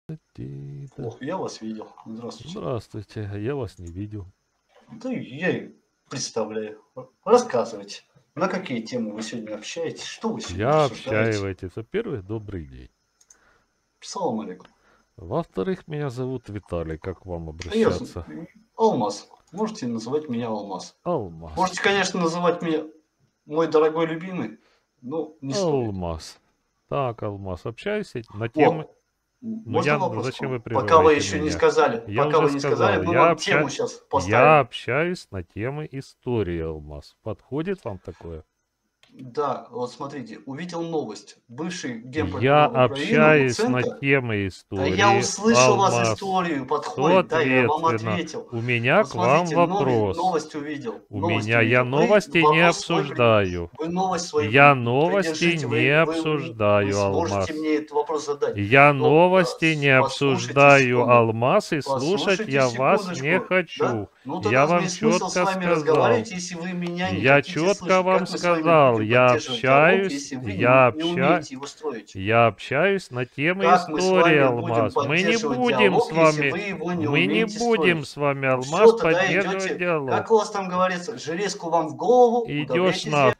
Ох, я вас видел. Здравствуйте. Здравствуйте, я вас не видел. Да я и представляю. Рассказывайте. На какие темы вы сегодня общаетесь? Что вы сегодня Я обсуждаете? общаетесь. Во-первых, добрый день. Салам алейкум. Во-вторых, меня зовут Виталий. Как к вам А я обращаться? Алмаз. Можете называть меня Алмаз. Алмаз. Можете, конечно, называть меня мой дорогой любимый, но не стоит. Алмаз. Так, Алмаз, общаюсь на темы. О, Ну можно я, вопрос к зачем вы вам? Пока вы прерываете еще не меня? сказали, Я пока уже вы не сказали, сказал, мы вам тему сейчас я поставим. общаюсь на темы истории, Алмаз. Подходит вам такое? Да, вот смотрите, увидел новость. Бывший Я генпрокурор Украины общаюсь на Луценко. темы Да я истории, услышал вас Алмаз. историю, подходит, да, я вам Соответственно, ответил. у меня Вот к вам смотрите, вопрос. новость увидел, У новость меня я увидел. Вы новости не вопрос свой, обсуждаю. вы новость свою Я новости придержите, не вы обсуждаю, сможете Алмаз. мне этот вопрос задать. Я Но новости не послушайте обсуждаю, секунду, Алмаз, и слушать послушайте я вас не секундочку, да? хочу. Ну Я тогда вам мне смысл с четко вами сказал. разговаривать, если вы меня не Я хотите четко слышать. вам Как мы с вами сказал. будем поддерживать диалог, если вы не умеете его строить? Я общаюсь на темы Как мы с истории, вами будем Алмаз. поддерживать диалог, если вы его не Мы не умеете будем строить? с вами, Ну все, Алмаз, тогда поддерживать идете, как диалог. у вас там говорится, железку вам в голову, Идешь удавляйте на... зря.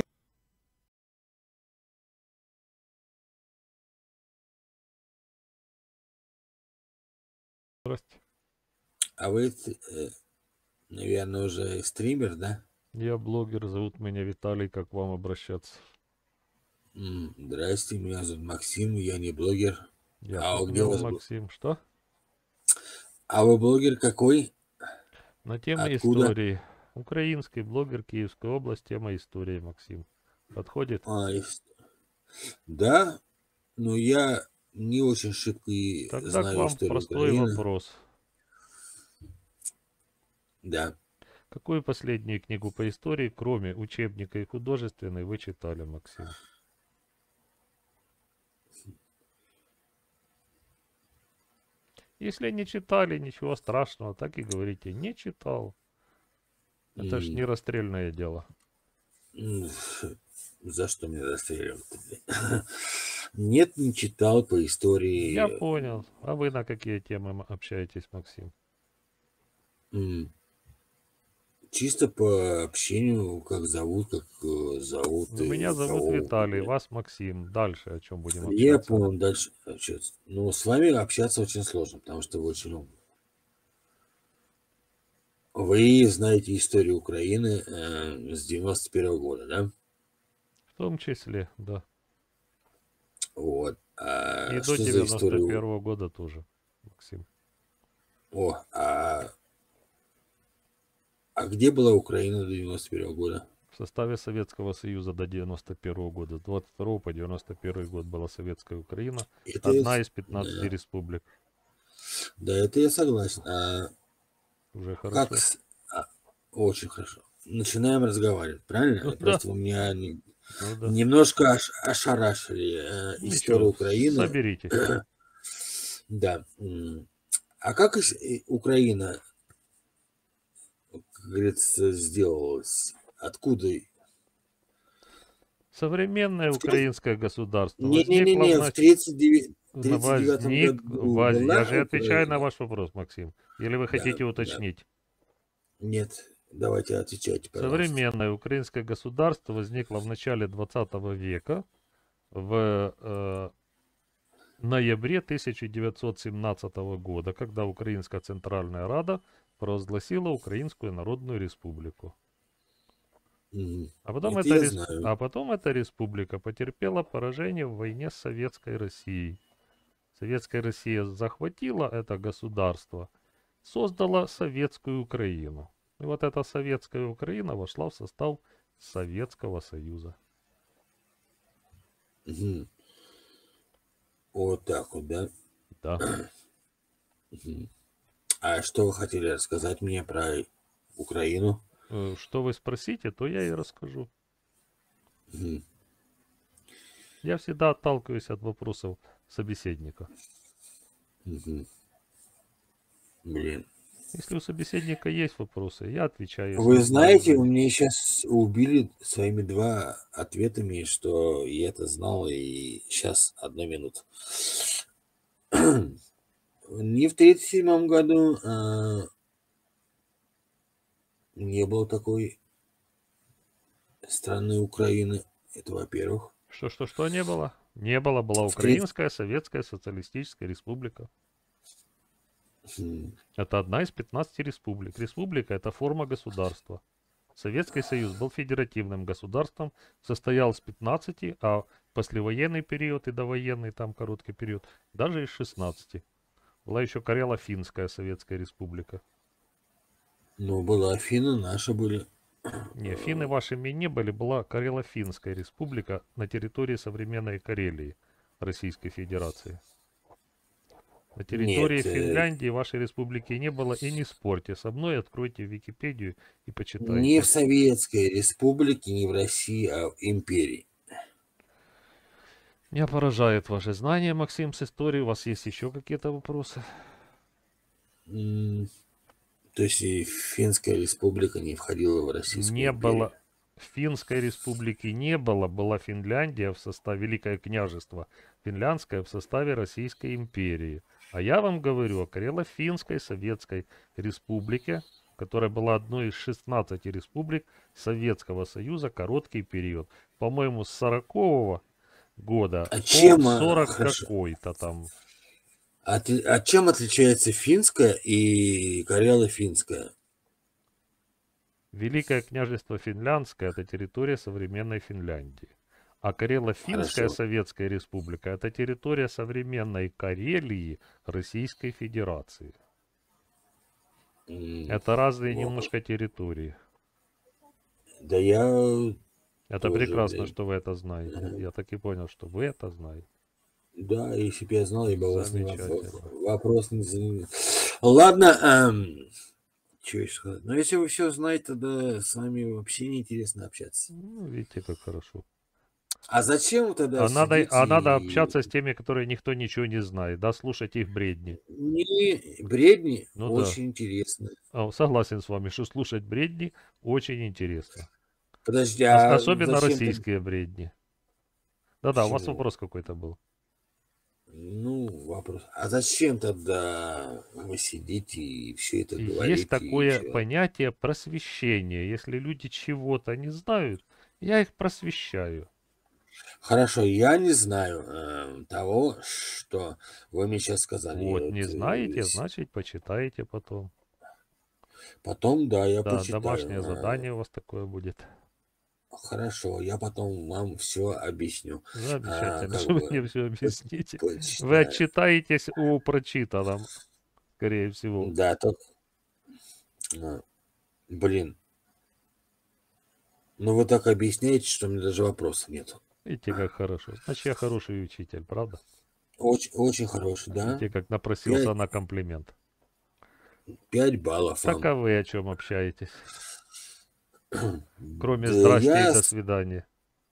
Здрасте. А вы, наверное, уже стример, да? Я блогер, зовут меня Виталий, как к вам обращаться? Здрасте, меня зовут Максим, я не блогер. Я А где у понял, вас... Максим. Что? А вы блогер какой? На тему Откуда? истории. Украинский блогер Киевской области, тема истории, Максим. Подходит? Да, но я не очень шибко и Тогда к знаю вам историю простой Украины. вопрос. Да. Какую последнюю книгу по истории, кроме учебника и художественной, вы читали, Максим? Если не читали, ничего страшного, так и говорите, не читал. Это ж не расстрельное дело. За что меня расстреливают? Нет, не читал по истории. Я понял. А вы на какие темы общаетесь, Максим? Чисто по общению, как зовут. Меня зовут Виталий, вас Максим. Дальше о чем будем общаться? Я понял, дальше общаться. Ну, с вами общаться очень сложно, потому что вы очень умны. Вы знаете историю Украины с 91-го года, да? В том числе, да. Вот. И до Что за историю? 91-го года тоже, Максим. А где была Украина до 91-го года? В составе Советского Союза до 91-го года. С 22 по 91 год была Советская Украина. Одна из 15 республик. Да, это я согласен. Уже хорошо. Очень хорошо. Начинаем разговаривать, правильно? Ну, Просто вы меня да. немножко ошарашили историю Украины. Соберитесь. Да. А как Украина, как говорится, сделалась? Откуда? Современное украинское государство Не-не-не, в 39 году была Я же отвечаю на Украина? ваш вопрос, Максим. Или вы хотите уточнить? Нет, давайте отвечайте, пожалуйста. Современное украинское государство возникло в начале 20 века, в ноябре 1917 года, когда Украинская Центральная Рада провозгласила Украинскую Народную Республику. А потом эта республика потерпела поражение в войне с Советской Россией. Советская Россия захватила это государство, создала Советскую Украину. И вот эта Советская Украина вошла в состав Советского Союза. Вот так вот, да? Да. А что вы хотели рассказать мне про Украину? Что вы спросите, то я и расскажу. Я всегда отталкиваюсь от вопросов собеседника. Блин. Если у собеседника есть вопросы, я отвечаю. Вы знаете, вы мне сейчас убили своими 2 ответами, что я это знал, и сейчас 1 минута. ни в 1937 году не было такой страны Украины. Это во-первых. Что не было? Не было, была В треть- Украинская Советская Социалистическая Республика. М, Это одна из 15 республик. Республика – это форма государства. Советский Союз был федеративным государством, состоял из 15, а послевоенный период и довоенный, там короткий период, даже из 16. Была еще Карело-Финская Советская Республика. Ну, была Афина, наши были. Не, финны вашими не были, была Карело-Финская Республика на территории современной Карелии Российской Федерации. На территории Нет, Финляндии вашей республики не было, и не спорьте со мной, откройте Википедию и не почитайте. в Советской Республике, не в России, а в империи. Меня поражает ваше знание, Максим, с историей. У вас есть еще какие-то вопросы? М, То есть и Финская Республика не входила в Российскую Не империю. было. Финской республики не было. Была Финляндия в составе Великое княжество Финляндское в составе Российской империи. А я вам говорю о Карело-Финской Советской Республике, которая была одной из 16 республик Советского Союза короткий период. По-моему, с 40-го года А по чем, 40 хорошо, какой-то там. а чем отличается финская и карело-финская? Великое княжество Финляндское – это территория современной Финляндии. А Карело-Финская Хорошо. Советская Республика – это территория современной Карелии Российской Федерации. Это разные Вот. немножко территории. Да я Это тоже, прекрасно, блин. что вы это знаете. Я так и понял, что вы это знаете. Да, если бы я знал, я бы вас Замечательно. вопрос не задал. Ладно, что еще сказать? Но если вы все знаете, тогда с вами вообще неинтересно общаться. Ну, видите, как хорошо. А зачем вы тогда А сидите надо и общаться с теми, которые никто ничего не знает, да, слушать их бредни. не бредни? Ну да. Очень интересно. Согласен с вами, что слушать бредни очень интересно. Подожди, а Особенно зачем тогда? российские бредни. Да-да, у вас Почему? вопрос какой-то был. Ну, вопрос. А зачем тогда вы сидите и все это Есть говорите и такое все? понятие просвещения. Если люди чего-то не знают, я их просвещаю. Хорошо, я не знаю того, что вы мне сейчас сказали. Вот, не знаете, значит, почитаете потом. Потом, да, я Да, почитаю. домашнее задание у вас такое будет. Хорошо, я потом вам все объясню. Замечательно, Как что вы бы мне все объясните. Вы почитаю. отчитаетесь о прочитанном, скорее всего. Да, только, блин, ну вы так объясняете, что мне даже вопросов нет. Видите, как хорошо. Значит, я хороший учитель, правда? Очень, очень хороший, да? Видите, как напросился 5, на комплимент. 5 баллов Так вам. а вы о чем общаетесь? Кроме Да здрасте и я до свидания.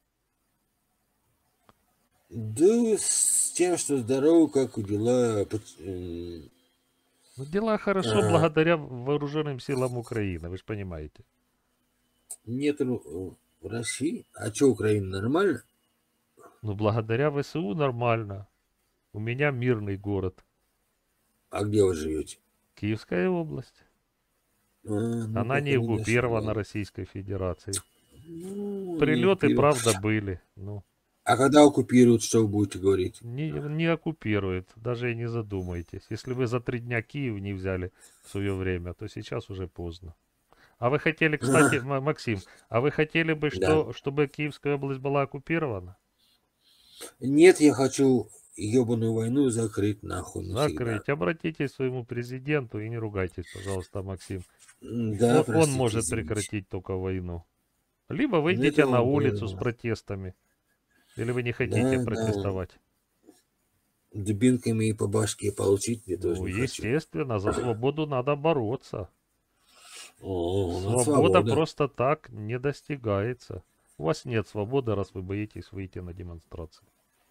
Да с тем, что здорово, как дела. Ну, дела хорошо А, благодаря вооруженным силам Украины, вы же понимаете. Нет в России. А что, Украина нормально? Ну, благодаря ВСУ нормально. У меня мирный город. А где вы живете? Киевская область. Ну, Она не пока не оккупирована дошло. Российской Федерацией. Ну, не Прилеты, оккупируют. правда, были. Ну, А когда оккупируют, что вы будете говорить? не оккупирует, даже и не задумайтесь. Если вы за 3 дня Киев не взяли в свое время, то сейчас уже поздно. А вы хотели, кстати, Максим, а вы хотели бы, Да. чтобы Киевская область была оккупирована? Нет, я хочу ебаную войну закрыть нахуй навсегда. Закрыть. Обратитесь к своему президенту и не ругайтесь, пожалуйста, Максим. Да, Он простите, может извините. прекратить только войну. Либо Ну, выйдите это на он улицу с понял. протестами. Или вы не хотите Да, да. протестовать? Дубинками и по башке получить я тоже Ну, не хочу. естественно, за свободу надо бороться. У нас Свобода свобода. просто так не достигается. У вас нет свободы, раз вы боитесь выйти на демонстрацию.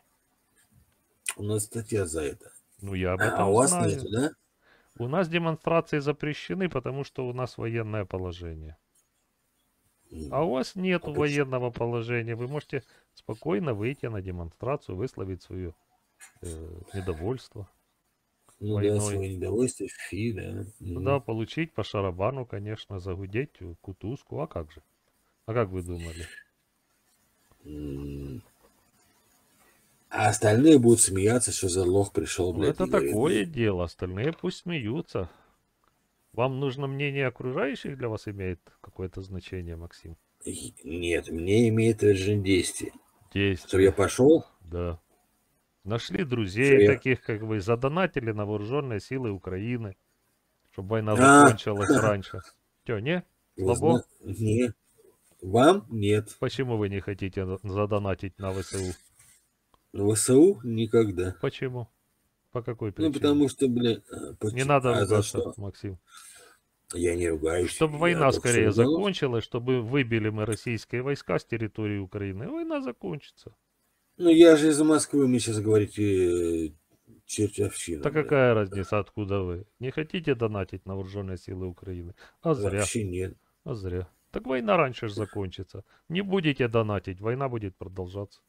У нас статья за это. Ну, я об А этом у вас знаю. нету, да? У нас демонстрации запрещены, потому что у нас военное положение. А у вас нет А почему? военного положения. Вы можете спокойно выйти на демонстрацию, высловить свое недовольство. Ну да, войной. свое недовольствие, фи, да. Да, получить по шарабану, конечно, загудеть кутузку. А как же? А как вы думали? М. А остальные будут смеяться, что за лох пришел, Ну, блядь, это и говорит, такое дело. Остальные пусть смеются. Вам нужно мнение окружающих, для вас имеет какое-то значение, Максим? Нет, мне имеет режим действия. Чтобы я Действие. пошел, Да. Нашли друзей что я... таких, как вы, задонатили на вооруженные силы Украины, чтобы война А, закончилась раньше. Чё, не? вы Слабо? Нет. Вам нет. Почему вы не хотите задонатить на ВСУ? ВСУ никогда. Почему? По какой Ну, причине? потому что, блядь, Не надо а за ругаться, что? Максим. Я не ругаюсь. Чтобы Я война только что скорее ругался. закончилась, чтобы выбили мы российские войска с территории Украины, и война закончится. Ну, я же из Москвы, мне сейчас говорите, чертовщина, Так блядь. какая разница, откуда вы? Не хотите донатить на вооруженные силы Украины? А зря. Вообще нет. А зря. Так война раньше же закончится. Не будете донатить, война будет продолжаться.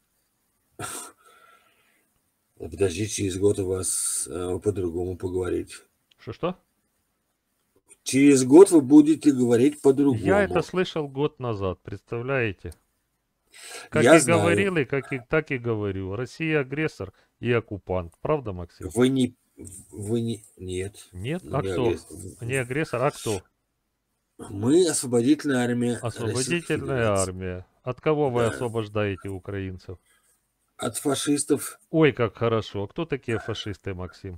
Подожди, через год у вас по-другому поговорить. Что-что? Через год вы будете говорить по-другому. Я это слышал год назад, представляете? Как Я и знаю. говорил, и так и говорю. Россия агрессор и оккупант. Правда, Максим? Вы не... Нет. Нет? Мы А не кто? агрессор. Не агрессор, а кто? Мы освободительная армия. Российской Освободительная Федерации. армия. От кого вы Да. освобождаете украинцев? От фашистов. Ой, как хорошо. А кто такие фашисты, Максим?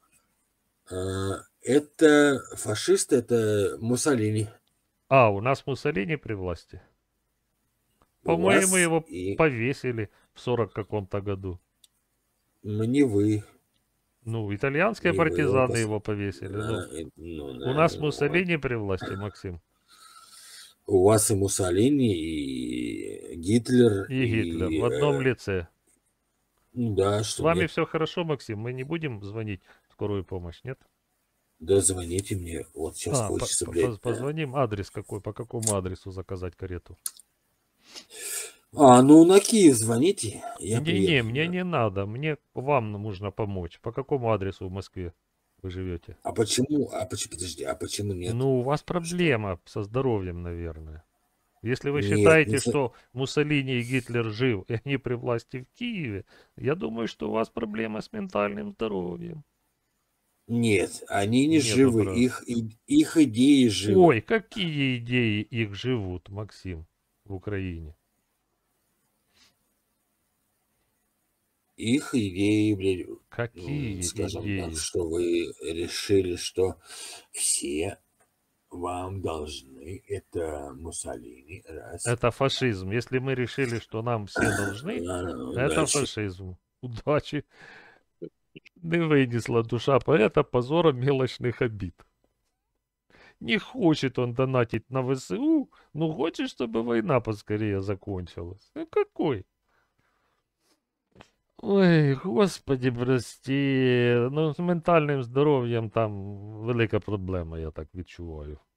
Это фашисты, это Муссолини. А, у нас Муссолини при власти. У По-моему, вас его и повесили в 40 каком-то году. не вы. Ну, итальянские Не вы партизаны его его повесили. Ну, У нас Муссолини при власти, Максим. У вас и Муссолини, и Гитлер, И Гитлер в одном лице. Ну да, С что вами нет. все хорошо, Максим. Мы не будем звонить в скорую помощь, нет? Да звоните мне. Вот сейчас хочется, блядь. Позвоним. Адрес какой? По какому адресу заказать карету? Ну на Киев звоните. Я Не, приеду. мне не надо. Мне вам нужно помочь. По какому адресу в Москве вы живете? А почему? Подожди, а почему нет? Ну, у вас проблема со здоровьем, наверное. Если вы Нет, считаете, не что Муссолини и Гитлер жив, и они при власти в Киеве, я думаю, что у вас проблема с ментальным здоровьем. Нет, они не Нету живы. прав. Их идеи живы. Ой, какие идеи их живут, Максим, в Украине? Их идеи, блядь, Какие скажем идеи? так, что вы решили, что все вам должны. Это Муссолини, раз. Это фашизм. Если мы решили, что нам все должны, это Удачи. фашизм. Удачи. Не вынесла душа поэта позором мелочных обид. Не хочет он донатить на ВСУ, но хочет, чтобы война поскорее закончилась. Какой? Ой, господи, прости. Ну, з ментальним здоров'ям там велика проблема, я так відчуваю.